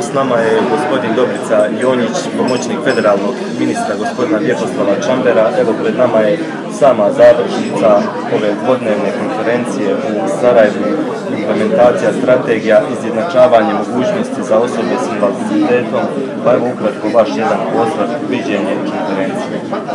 s nama je gospodin Dobrica Jonjić, pomoćnik federalnog ministra gospodina Vjekoslava Čambera. Evo, pred nama je sama završnica ove dvodnevne konferencije u Sarajevu, implementacija strategija, izjednačavanje mogućnosti za osobe s invaliditetom. Pa evo ukratko vaš jedan pozdrav, viđenje konferencije.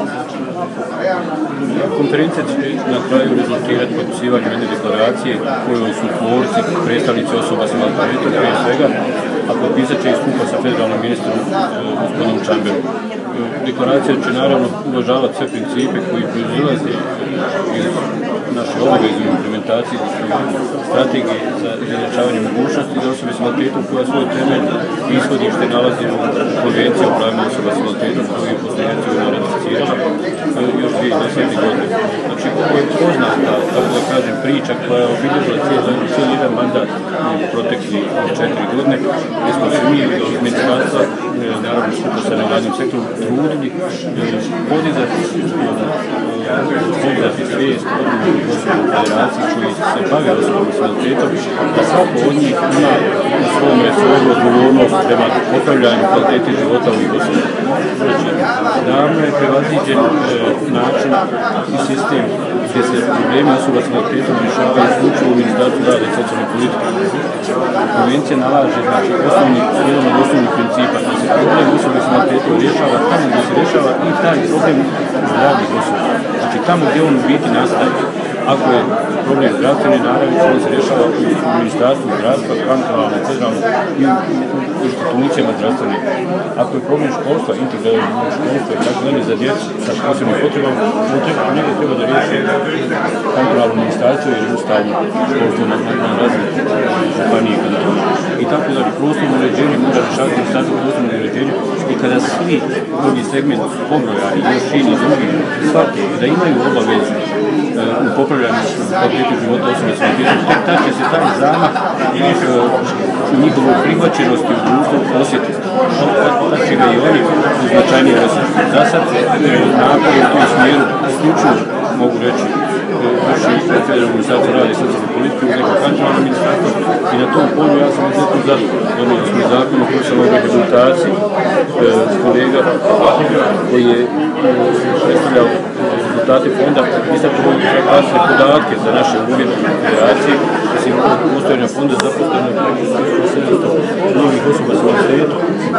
Konferencija će na kraju rezultirati potpisivanjem jedne deklaracije koju su tvorci, predstavnici osoba s invaliditetom prije svega, a potpisat će i skupa sa federalnim ministrom gospodinom Čamberom. Deklaracija će naravno uvažavati sve principe koji proizilaze iz naše obaveze u implementaciji strategije za izjednačavanje mogućnosti za osobe s invaliditetom, koja svoj temelj i ishodište nalazi u Konvenciji o pravima osoba s invaliditetom koju je posljednjaciju ratificirala još 2010. godine. Znači, ovo je poznata, tako da kažem, priča koja je obilježila cijeli jedan mandat u proteklih 4 godine, gdje smo se mi iz ministarstva, naravno skupo sa nevladnim sektorom, trudili podizati svijest odgovornih osoba u federaciji koji se bave osobama s invaliditetom, da svako od njih ima u svom resoru odgovornost prema popravljanju kvalitete života ovih osoba. Znači, davno je prevaziđen način i sistem gdje se problemi osoba s invaliditetom rješavaju isključivo u Ministarstvu rada i socijalne politike. Konvencija nalaže, znači, jedan od osnovnih principa da se problem osoba s invaliditetom rješava tamo gdje se rješava i taj problem zdravih osoba. Znači, tamo gdje on u biti nastaje. Ako je problem zdravstvene naravi, on se rješava u Ministarstvu zdravstva, kantonalno, federalno i u institucijama zdravstvene. Ako je problem školstva, integralnog školstva i tako dalje za djecu sa posebnim potrebama, njega treba da riješi kantonalno ministarstvo ili ustavno školstvo na razini županije kantona. I tako da prostorno uređenje mora rješavati ministarstvo prostorno uređenje i kada svi drugi segmenti pobroja i još čini drugi svaki da imaju obavezu u popravljanju kvalitete života osoba s invaliditetom, tek tad će se taj zamah u njihovoj prihvaćenosti u društvu osjetiti. Tad će ga i oni u značajnije osjetiti. Za sad napori u tom smjeru isključuju, mogu reći, vrši federalno ministarstvo rada i socijalne politike uz neko kantonalno ministarstvo i na tom polju ja sam izuzetno zadovoljan. Donijeli smo zakon o profesionalnoj rehabilitaciji kolega koji je predstavljao rezultate fonda i sad ćemo kasne podatke za naše uvjete federacije. Mislim, postojanja fonda zaposleno je preko 700 novih osoba s invaliditetom.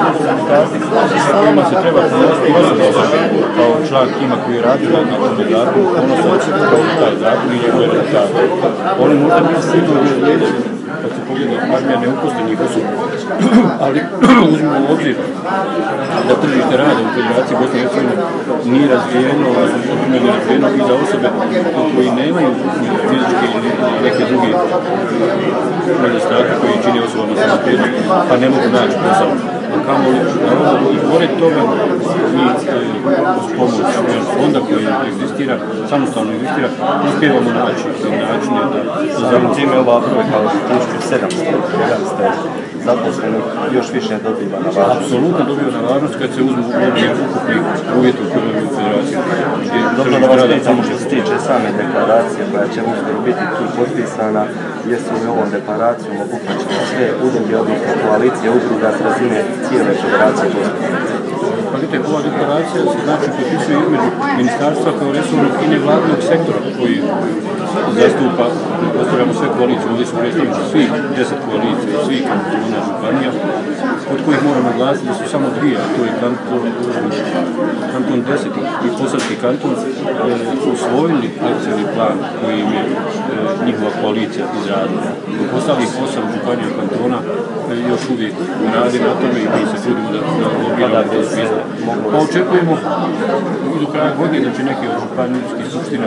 S kojima se treba ponositi osoba kao član tima koji je radio na tom zakonu, ponosan kao taj zakon i njegove rezultate. Oni možda bi sigurno izgledali kad se pogleda armija neuposlenih osoba, ali uzmemo u obzir da tržište rada u Federaciji Bosne i Hercegovine nije razvijeno, i za osobe koji nemaju fizičke ili neke druge nedostatke koji čini osobama s invaliditetom, pa ne mogu naći posao. I pored toga mi uz pomoć fonda koji egzistira, samostalno egzistira, uspijevamo naći načine da samim time ova brojka od 1700 zaposlenih još više dobiva na važnost. Apsolutno dobiva na važnost kad se uzmu u obzir ukupni uvjeti u kojoj u federaciji. Dobro da vas pitamo što se tiče same deklaracije koja će uskoro biti tu potpisana, jesu li ovom deklaracijom obuhvaćene sve udruge, odnosno koalicije udruga s razine cijele federacije Bosne. Pa vidite, ova deklaracija se znači potpisuje između ministarstva kao resornog i nevladnog sektora koji zastupa, postavljamo sve koalicije, ovdje su predstavnici svih 10 koalicija, svih kantona, županija, od kojih moramo naglasiti da su samo dvije, a to je kanton 10 i Posavski kanton, usvojili akcijni plan koji im je njihova koalicija izradila. U ostalih 8 županija kantona još uvijek radi na tome i mi se trudimo da lobiramo to smisla. Pa očekujemo i do kraja godine da će neki od županijskih skupština,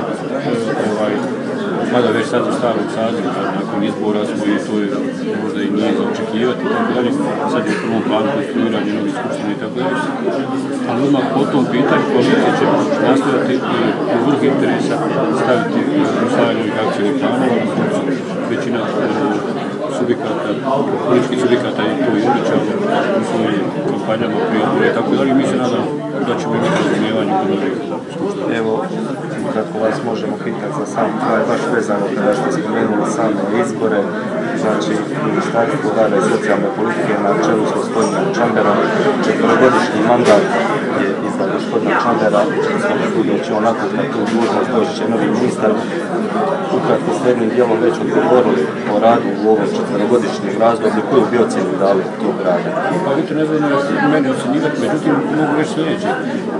mada već sad u starom sazivu, nakon izbora smo i to je možda i nije za očekivati i tako dalje, sad je u prvom planu konstruiranje novih skupština i tako dalje. Ali odmah po tom pitanju koalicija će nastojati u vrh interesa staviti usvajanje ovih akcijnih planova, na koncu većina subjekata, političkih subjekata je to i obećalo u svojim kampanjama, prijatelje i tako dalje. Mi se nadamo da ćemo imati razumijevanje kod novih skupština. Evo, kratko vas možemo pitati za sam kraj, baš vezano kada ste spomenuli same izbore, znači Ministarstvo rada i socijalne politike na čelu s gospodinom Čamberom, 4-godišnji mandat je iza gospodina Čambera, što da će onako na tu dužnost doći će novi ministar. Ukratko s jednim dijelom već odgovorili o radu u ovom 4-godišnjem razdoblju, koju bi ocjenu dali tog rada? Pa vidite, ne znam meni ocjenjivati, međutim mogu reći sljedeće.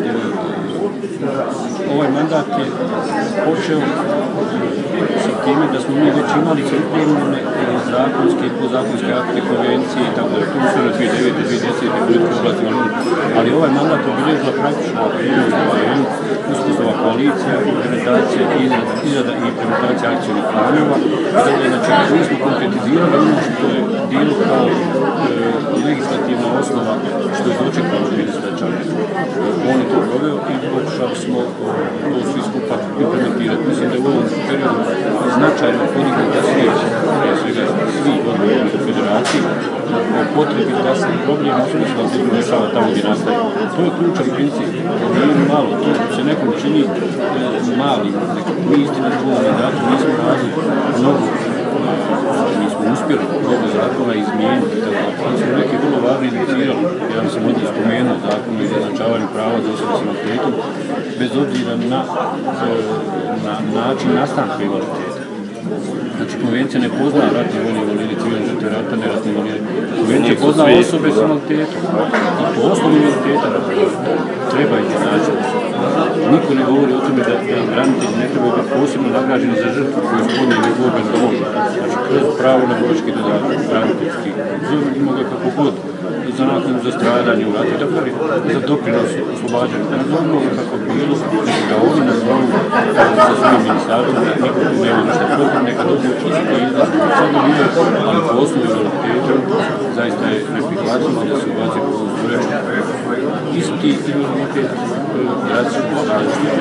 Ovaj mandat je počeo sa time da smo mi već imali pripremljene zakonske i podzakonske akte, konvencije i tako da tu su na 2009. 2010. politike oblasti, ali ovaj mandat obilježila praktično uspostava koalicija, implementacija izrada i implementacija akcijnih planova. Znači, mi smo konkretizirali ono što je dijelo kao legislativna osnova što je dočekalo ministra Čambera. On je to proveo i pokušali smo to svi skupa implementirati. Mislim da je u ovom periodu značajno podignuta svijest, prije svega svi odgovorni u federaciji, o potrebi da se problem osobe s invaliditetom rješava tamo gdje nastaje. To je ključan princip. Nije malo, to se nekom čini malim. Mi istina u ovom mandatu nismo radili mnogo, nismo uspjeli mnogo zakona izmijeniti, ali smo neki vrlo važni inicirali. Ja sam ovdje spomenuo zakon o izjednačavanju prava za osobe s invaliditetom, bez obzira na način nastanka invaliditeta. Znači, konvencija ne pozna ratni vojni invalidi, civilni žrtve rata, neratni invalidi. Konvencija pozna osobe s invaliditetom. I po osnovu invaliditeta treba ih naći. Niko ne govori o tome da branitelji ne trebaju biti posebno nagrađeni za žrtvu koju je podnijeli borben dom. Znači, kroz pravo na borački dodatak, braniteljski, ima ga kako god, za naknadu za stradanje u ratu, dakle, za doprinos oslobađanju. Nazovimo ga kako bilo, da oni nazovu sa svojim ministarstvom, niko nema ništa protiv, neka dobiju čisto izlaz, sad dobiju, ali po osnovu invaliditeta zaista je neprihvatljivo da se ubaci po ovom zvreču. Isti invaliditet različiti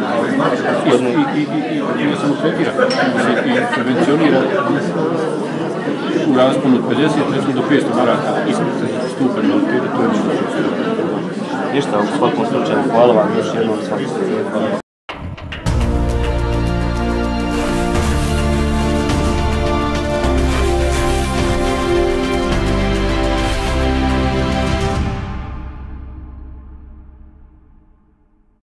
i ne samo tretira, se i prevencionira u rasponu od 50 do 500 maraka ispred stupanj invaliditeta, to je možda. Ništa, u svakom slučaju, hvala vam još jednom.